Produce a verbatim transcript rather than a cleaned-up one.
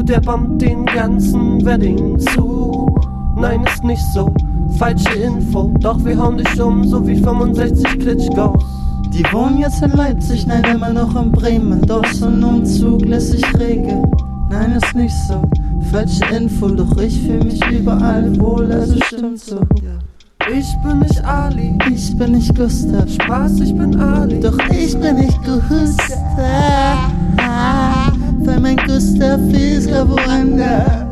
der bombt den ganzen Wedding zu. Nein, ist nicht so, falsche Info, doch wir hauen dich um, so wie fünfundsechzig Klitschkos. Die wohnen jetzt in Leipzig, nein, immer noch in Bremen, doch so ein Umzug lässt sich regeln. Nein, ist nicht so, falsche Info, doch ich fühl mich überall wohl, also stimmt so. Ich bin nicht Ali, ich bin nicht Gustav, Spaß, ich bin Ali, doch ich bin nicht Gustav, weil mein Gustav ist grad woanders.